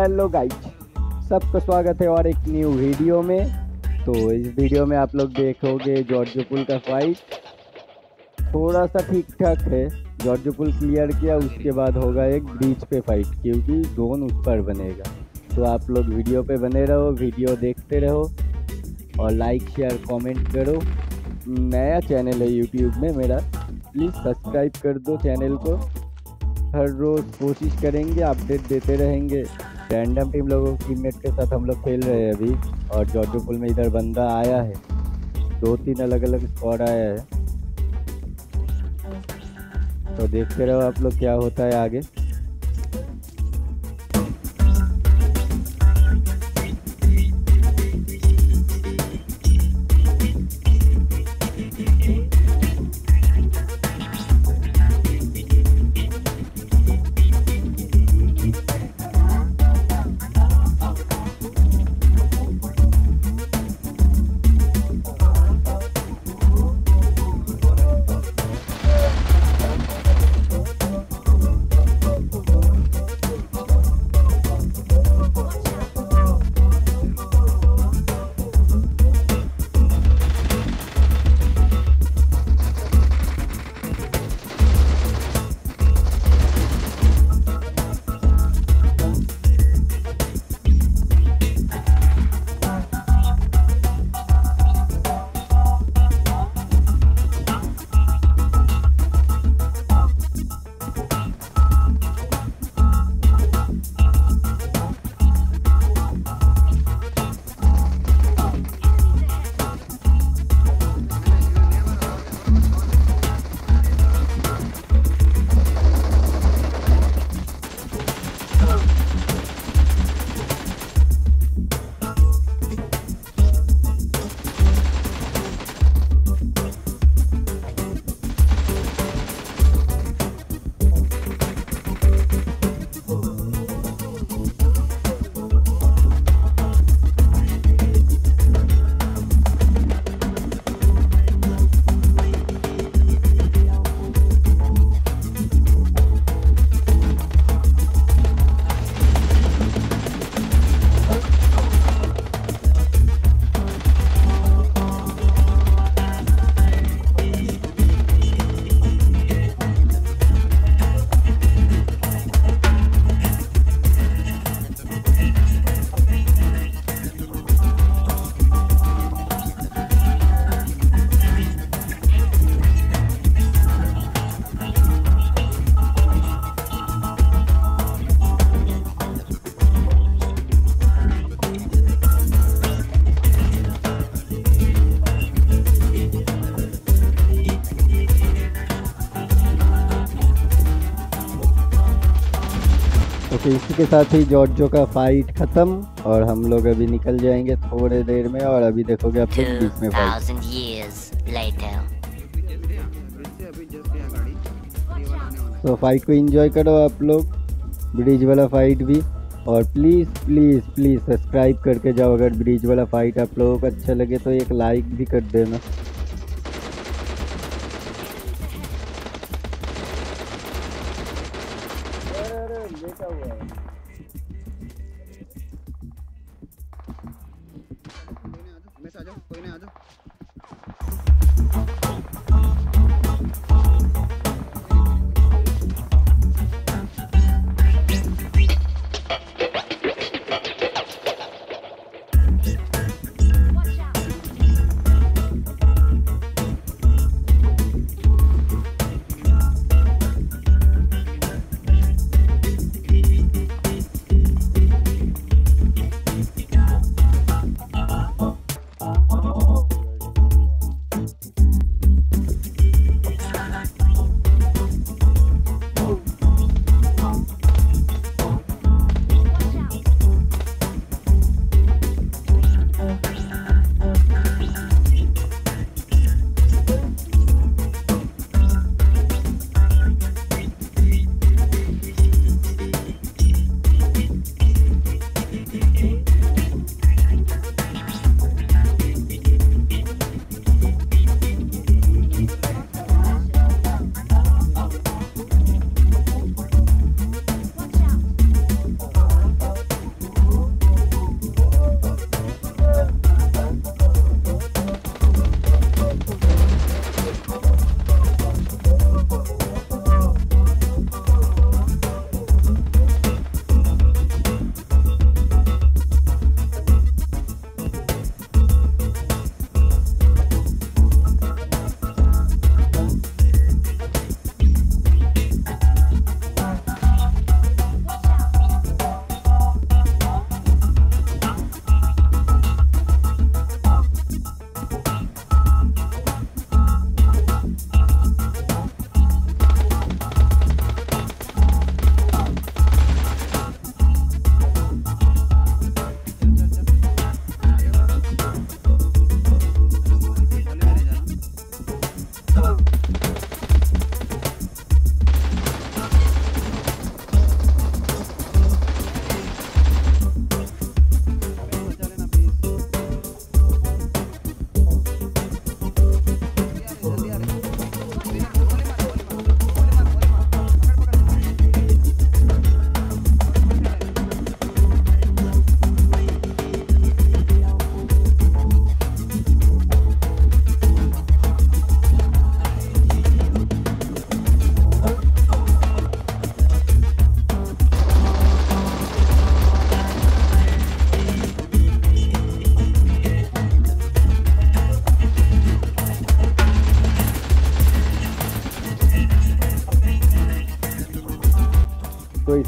Hello guys, सबका स्वागत है और एक न्यू वीडियो में। तो इस वीडियो में आप लोग देखोगे जॉर्जो पुल का फाइट। थोड़ा सा ठीक ठाक है, जॉर्जो पुल क्लियर किया, उसके बाद होगा एक ब्रिज पे फाइट, क्योंकि जोन उस पर बनेगा। तो आप लोग वीडियो पे बने रहो, वीडियो देखते रहो और लाइक शेयर कमेंट करो। नया चैनल है यूट्यूब में मेरा, प्लीज़ सब्सक्राइब कर दो चैनल को। हर रोज़ कोशिश करेंगे, अपडेट देते रहेंगे। रैंडम टीममेट के साथ हम लोग खेल रहे हैं अभी, और जॉर्जो पुल में इधर बंदा आया है, 2-3 अलग अलग स्क्वाड आया है। तो देखते रहो आप लोग क्या होता है आगे। ओके, इसी के साथ ही जॉर्जो का फाइट खत्म और हम लोग अभी निकल जाएंगे थोड़े देर में। और अभी देखोगे आप लोग बीच में फाइट। तो फाइट को एंजॉय करो आप लोग, ब्रिज वाला फाइट भी। और प्लीज़ प्लीज़ प्लीज़ सब्सक्राइब करके जाओ। अगर ब्रिज वाला फाइट आप लोगों को अच्छा लगे तो एक लाइक भी कर देना। कोई नहीं आ जाओ।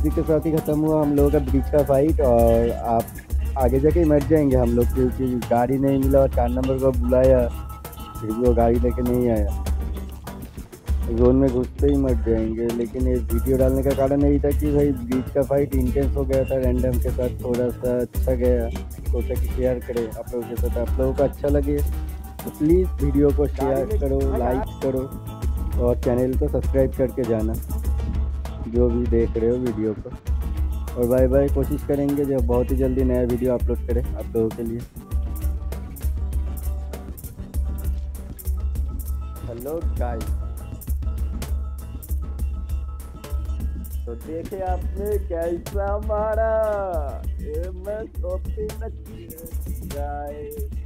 इसी के साथ ही ख़त्म हुआ हम लोगों का ब्रिज का फाइट। और आप आगे जाके मर जाएंगे हम लोग, क्योंकि गाड़ी नहीं मिला और 4 नंबर को बुलाया फिर भी वो गाड़ी लेके नहीं आया। जोन में घुसते ही मर जाएंगे। लेकिन ये वीडियो डालने का कारण यही था कि भाई ब्रिज का फाइट इंटेंस हो गया था, रैंडम के साथ थोड़ा सा अच्छा गया, सोचा कि शेयर करें आप लोगों के साथ। आप लोगों को अच्छा लगे तो प्लीज़ वीडियो को शेयर करो, लाइक करो और चैनल को सब्सक्राइब करके जाना जो भी देख रहे हो वीडियो को। और बाय बाय। कोशिश करेंगे जो बहुत ही जल्दी नया वीडियो अपलोड करें आप लोगों के लिए। हेलो गाइस, तो देखे आपने कैसा मारा, मैं सोती गाइस।